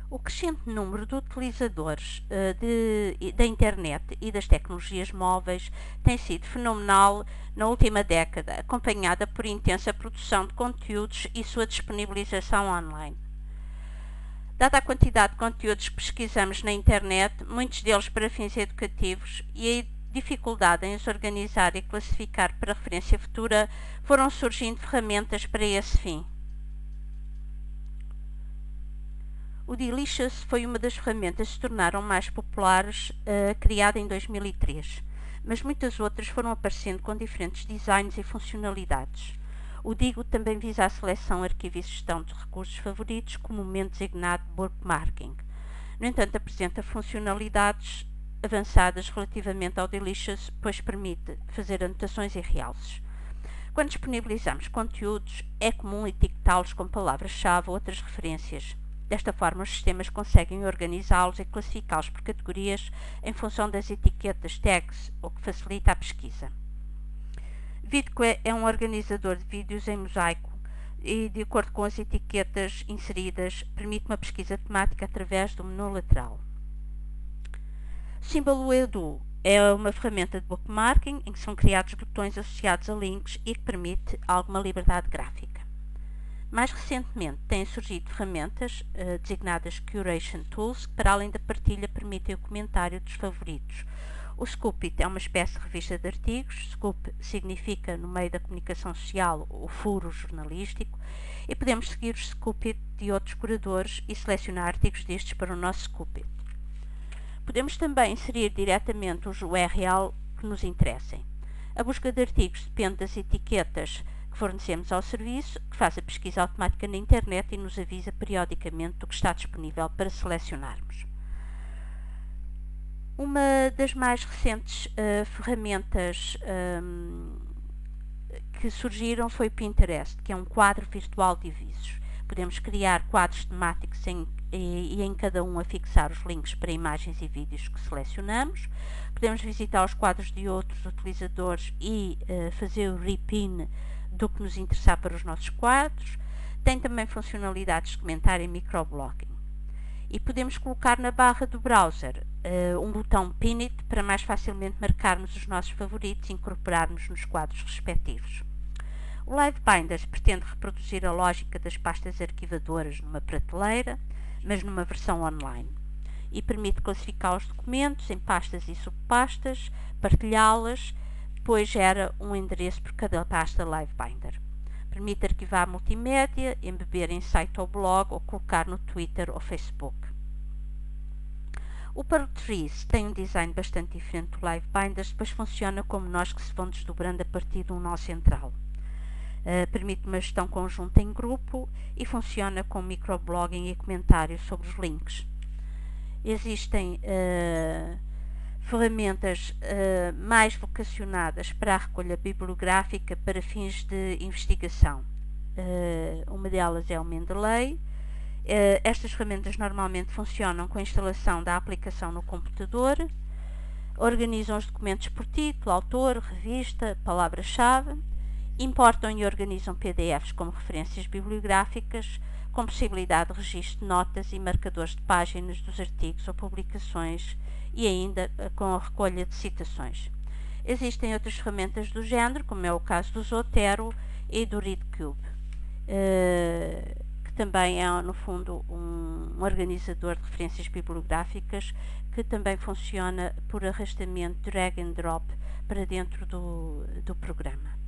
O crescente número de utilizadores da internet e das tecnologias móveis tem sido fenomenal na última década, acompanhada por intensa produção de conteúdos e sua disponibilização online. Dada a quantidade de conteúdos que pesquisamos na internet, muitos deles para fins educativos, e a dificuldade em os organizar e classificar para referência futura, foram surgindo ferramentas para esse fim. O Delicious foi uma das ferramentas que se tornaram mais populares, criada em 2003, mas muitas outras foram aparecendo com diferentes designs e funcionalidades. O Digo também visa a seleção, arquivo e gestão de recursos favoritos, comumente designado bookmarking. No entanto, apresenta funcionalidades avançadas relativamente ao Delicious, pois permite fazer anotações e realces. Quando disponibilizamos conteúdos, é comum etiquetá-los com palavras-chave ou outras referências. Desta forma, os sistemas conseguem organizá-los e classificá-los por categorias em função das etiquetas tags, o que facilita a pesquisa. Vidque é um organizador de vídeos em mosaico e, de acordo com as etiquetas inseridas, permite uma pesquisa temática através do menu lateral. Symbaloo é uma ferramenta de bookmarking em que são criados botões associados a links e que permite alguma liberdade gráfica. Mais recentemente, têm surgido ferramentas designadas Curation Tools, que para além da partilha permitem o comentário dos favoritos. O Scoop It é uma espécie de revista de artigos. Scoop significa, no meio da comunicação social, o furo jornalístico, e podemos seguir os Scoop It de outros curadores e selecionar artigos destes para o nosso Scoop It. Podemos também inserir diretamente os URL que nos interessem. A busca de artigos depende das etiquetas que fornecemos ao serviço, que faz a pesquisa automática na internet e nos avisa periodicamente do que está disponível para selecionarmos. Uma das mais recentes ferramentas que surgiram foi o Pinterest, que é um quadro virtual de avisos. Podemos criar quadros temáticos e em cada um afixar os links para imagens e vídeos que selecionamos. Podemos visitar os quadros de outros utilizadores e fazer o repin do que nos interessar para os nossos quadros. Tem também funcionalidades de comentário e microblogging. E podemos colocar na barra do browser um botão Pin It para mais facilmente marcarmos os nossos favoritos e incorporarmos nos quadros respectivos. O LiveBinders pretende reproduzir a lógica das pastas arquivadoras numa prateleira, mas numa versão online, e permite classificar os documentos em pastas e subpastas, partilhá-las, depois gera um endereço por cada pasta LiveBinder. Permite arquivar multimédia, embeber em site ou blog ou colocar no Twitter ou Facebook. O Pearl-Trees tem um design bastante diferente do LiveBinders, pois funciona como nós que se vão desdobrando a partir de um nó central. Permite uma gestão conjunta em grupo e funciona com microblogging e comentários sobre os links. Existem ferramentas mais vocacionadas para a recolha bibliográfica para fins de investigação. Uma delas é o Mendeley. Estas ferramentas normalmente funcionam com a instalação da aplicação no computador, organizam os documentos por título, autor, revista, palavra-chave, importam e organizam PDFs como referências bibliográficas, com possibilidade de registro de notas e marcadores de páginas dos artigos ou publicações e ainda com a recolha de citações. Existem outras ferramentas do género, como é o caso do Zotero e do ReadCube, que também é, no fundo, um organizador de referências bibliográficas que também funciona por arrastamento drag and drop para dentro do programa.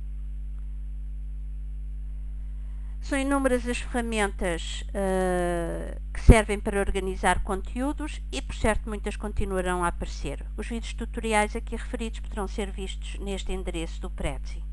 São inúmeras as ferramentas que servem para organizar conteúdos e, por certo, muitas continuarão a aparecer. Os vídeos tutoriais aqui referidos poderão ser vistos neste endereço do Prezi.